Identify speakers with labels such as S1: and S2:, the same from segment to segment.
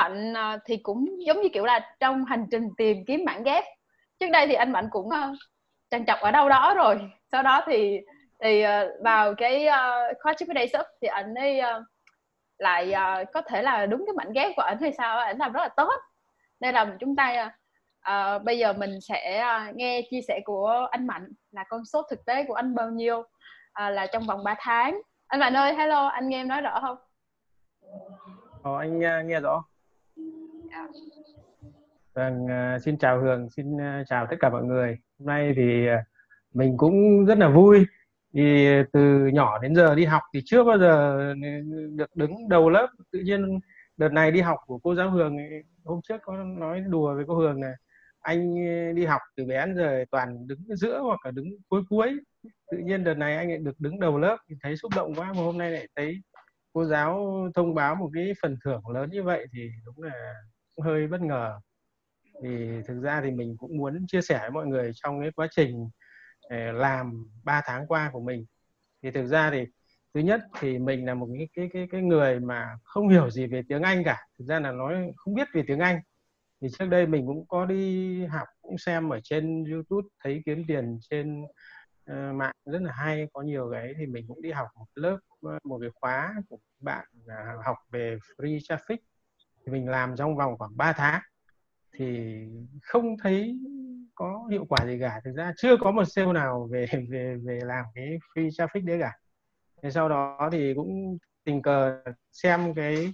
S1: Mạnh thì cũng giống như kiểu là trong hành trình tìm kiếm mảng ghép. Trước đây thì anh Mạnh cũng trằn trọc ở đâu đó rồi. Sau đó thì vào cái khóa GPD Sub thì anh ấy lại có thể là đúng cái mảnh ghép của anh hay sao, anh làm rất là tốt. Nên là chúng ta bây giờ mình sẽ nghe chia sẻ của anh Mạnh là con số thực tế của anh bao nhiêu là trong vòng 3 tháng. Anh Mạnh ơi, hello, anh nghe em nói rõ không?
S2: Anh nghe rõ.
S1: Dạ.
S2: Vâng, xin chào Hường, xin chào tất cả mọi người. Hôm nay thì mình cũng rất là vui vì từ nhỏ đến giờ đi học thì chưa bao giờ được đứng đầu lớp. Tự nhiên đợt này đi học của cô giáo Hường ấy, hôm trước có nói đùa với cô Hường này, anh đi học từ bé đến giờ toàn đứng ở giữa hoặc là đứng cuối cuối. Tự nhiên đợt này anh lại được đứng đầu lớp thì thấy xúc động quá, mà hôm nay lại thấy cô giáo thông báo một cái phần thưởng lớn như vậy thì đúng là cũng hơi bất ngờ. Thì thực ra thì mình cũng muốn chia sẻ với mọi người trong cái quá trình làm 3 tháng qua của mình. Thì thực ra thì thứ nhất thì mình là một cái người mà không hiểu gì về tiếng Anh cả, thực ra là nói không biết về tiếng Anh. Thì trước đây mình cũng có đi học, cũng xem ở trên YouTube thấy kiếm tiền trên mạng rất là hay, có nhiều cái thì mình cũng đi học một lớp, một cái khóa của bạn học về free traffic. Thì mình làm trong vòng khoảng 3 tháng thì không thấy có hiệu quả gì cả, thực ra chưa có một sale nào về về làm cái free traffic đấy cả. Thế sau đó thì cũng tình cờ xem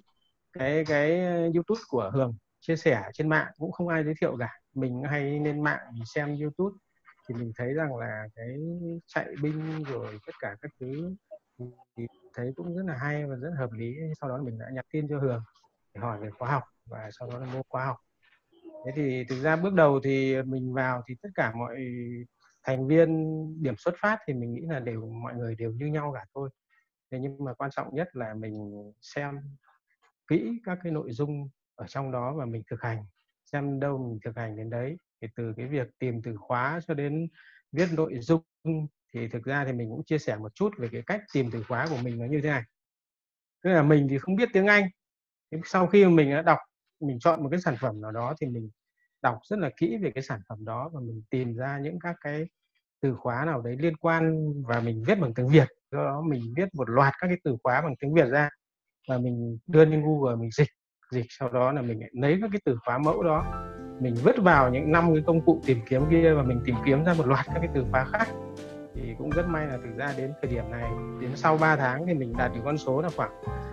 S2: cái YouTube của Hường chia sẻ trên mạng, cũng không ai giới thiệu cả, mình hay lên mạng mình xem YouTube thì mình thấy rằng là cái chạy binh rồi tất cả các thứ thì thấy cũng rất là hay và rất hợp lý. Sau đó mình đã nhắn tin cho Hường để hỏi về khóa học và sau đó là mua khóa học. Thế thì thực ra bước đầu thì mình vào thì tất cả mọi thành viên điểm xuất phát thì mình nghĩ là mọi người đều như nhau cả thôi. Thế nhưng mà quan trọng nhất là mình xem kỹ các cái nội dung ở trong đó và mình thực hành, xem đâu mình thực hành đến đấy. Thì từ cái việc tìm từ khóa cho đến viết nội dung thì thực ra thì mình cũng chia sẻ một chút về cái cách tìm từ khóa của mình nó như thế này. Tức là mình thì không biết tiếng Anh. Sau khi mà mình đã đọc, mình chọn một cái sản phẩm nào đó thì mình đọc rất là kỹ về cái sản phẩm đó và mình tìm ra những các cái từ khóa nào đấy liên quan và mình viết bằng tiếng Việt. Do đó mình viết một loạt các cái từ khóa bằng tiếng Việt ra và mình đưa lên Google mình dịch sau đó là mình lại lấy các cái từ khóa mẫu đó mình vứt vào những 5 cái công cụ tìm kiếm kia và mình tìm kiếm ra một loạt các cái từ khóa khác. Thì cũng rất may là thực ra đến thời điểm này, đến sau 3 tháng thì mình đạt được con số là khoảng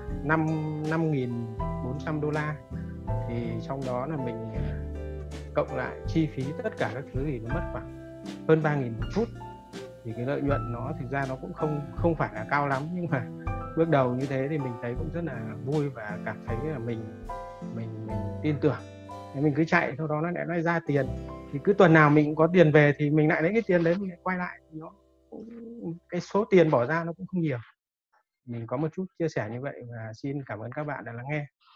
S2: 5.400 đô la. Thì trong đó là mình cộng lại chi phí tất cả các thứ thì nó mất khoảng hơn 3.000 một phút. Thì cái lợi nhuận nó thực ra nó cũng không phải là cao lắm, nhưng mà bước đầu như thế thì mình thấy cũng rất là vui và cảm thấy là mình tin tưởng. Thế mình cứ chạy, sau đó nó lại ra tiền, thì cứ tuần nào mình cũng có tiền về thì mình lại lấy cái tiền đấy mình lại quay lại, nó cũng, cái số tiền bỏ ra nó cũng không nhiều. Mình có một chút chia sẻ như vậy và xin cảm ơn các bạn đã lắng nghe.